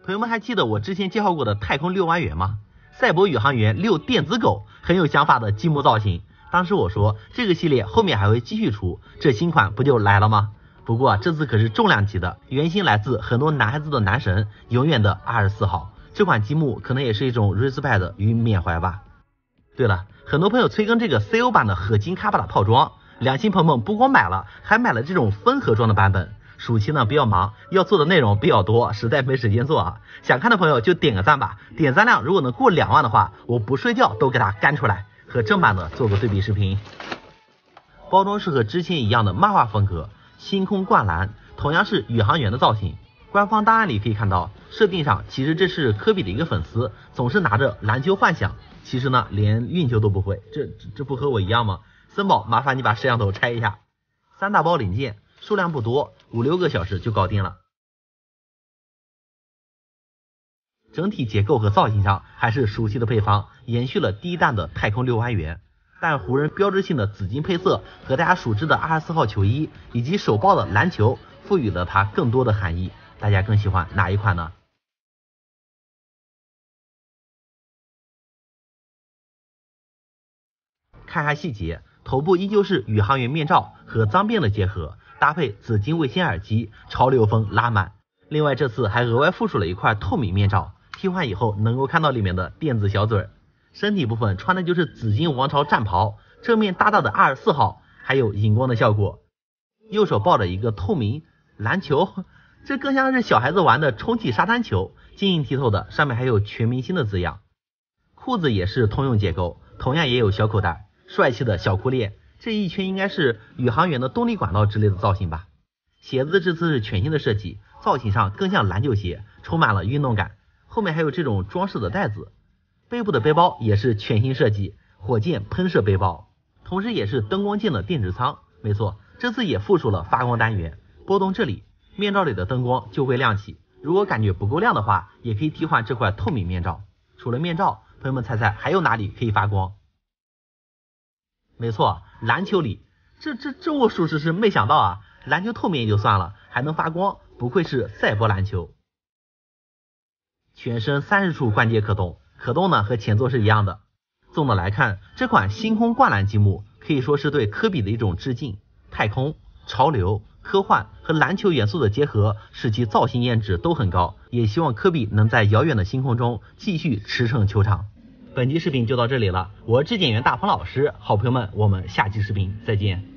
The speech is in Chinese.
朋友们还记得我之前介绍过的太空6万元吗？赛博宇航员6电子狗，很有想法的积木造型。当时我说这个系列后面还会继续出，这新款不就来了吗？不过这次可是重量级的，原型来自很多男孩子的男神，永远的24号。这款积木可能也是一种 respect 与缅怀吧。对了，很多朋友催更这个 CO 版的合金卡巴拉套装，良心朋友们不光买了，还买了这种分盒装的版本。暑期呢比较忙，要做的内容比较多，实在没时间做啊。想看的朋友就点个赞吧，点赞量如果能过2万的话，我不睡觉都给它干出来，和正版的做个对比视频。包装是和之前一样的漫画风格，星空灌篮，同样是宇航员的造型。官方档案里可以看到，设定上其实这是科比的一个粉丝，总是拿着篮球幻想，其实呢连运球都不会，这不和我一样吗？森宝，麻烦你把摄像头拆一下。3大包零件，数量不多，5-6个小时就搞定了。整体结构和造型上还是熟悉的配方，延续了第一弹的太空6万元，但湖人标志性的紫金配色和大家熟知的24号球衣以及手抱的篮球赋予了它更多的含义。大家更喜欢哪一款呢？看下细节，头部依旧是宇航员面罩和脏辫的结合，搭配紫金卫星耳机，潮流风拉满。另外这次还额外附属了一块透明面罩，替换以后能够看到里面的电子小嘴儿。身体部分穿的就是紫金王朝战袍，正面大大的24号，还有荧光的效果。右手抱着一个透明篮球，这更像是小孩子玩的充气沙滩球，晶莹剔透的，上面还有全明星的字样。裤子也是通用结构，同样也有小口袋，帅气的小裤链，这一圈应该是宇航员的动力管道之类的造型吧。鞋子这次是全新的设计，造型上更像篮球鞋，充满了运动感，后面还有这种装饰的带子。背部的背包也是全新设计，火箭喷射背包，同时也是灯光键的电池仓。没错，这次也附属了发光单元，拨动这里，面罩里的灯光就会亮起。如果感觉不够亮的话，也可以替换这块透明面罩。除了面罩，朋友们猜猜还有哪里可以发光？没错，篮球里。这我属实是没想到啊！篮球透明也就算了，还能发光，不愧是赛博篮球。全身30处关节可动，可动呢和前作是一样的。综的来看，这款星空灌篮积木可以说是对科比的一种致敬。太空、潮流、科幻和篮球元素的结合，使其造型颜值都很高。也希望科比能在遥远的星空中继续驰骋球场。本期视频就到这里了，我是质检员大鹏老师，好朋友们，我们下期视频再见。